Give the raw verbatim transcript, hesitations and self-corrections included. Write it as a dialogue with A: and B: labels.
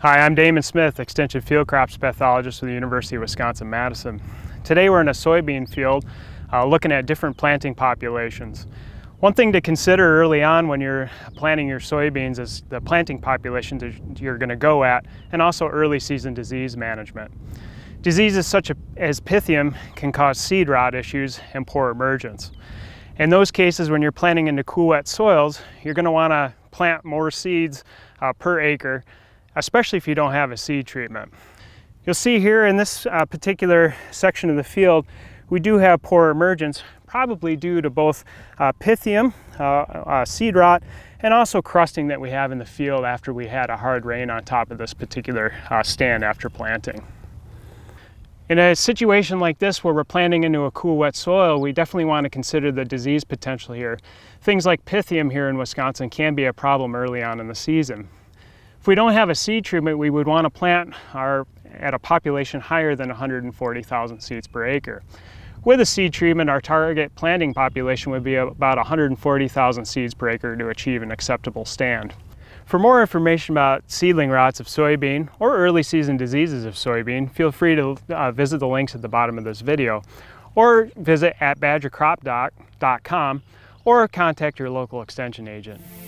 A: Hi, I'm Damon Smith, Extension Field Crops Pathologist with the University of Wisconsin-Madison. Today we're in a soybean field uh, looking at different planting populations. One thing to consider early on when you're planting your soybeans is the planting populations that you're going to go at, and also early season disease management. Diseases such as Pythium can cause seed rot issues and poor emergence. In those cases, when you're planting into cool, wet soils, you're going to want to plant more seeds uh, per acre, especially if you don't have a seed treatment. You'll see here in this uh, particular section of the field, we do have poor emergence, probably due to both uh, Pythium, uh, uh, seed rot, and also crusting that we have in the field after we had a hard rain on top of this particular uh, stand after planting. In a situation like this where we're planting into a cool, wet soil, we definitely want to consider the disease potential here. Things like Pythium here in Wisconsin can be a problem early on in the season. If we don't have a seed treatment, we would want to plant our, at a population higher than one hundred forty thousand seeds per acre. With a seed treatment, our target planting population would be about one hundred forty thousand seeds per acre to achieve an acceptable stand. For more information about seedling rots of soybean or early season diseases of soybean, feel free to uh, visit the links at the bottom of this video, or visit at badger crop doc dot com, or contact your local extension agent.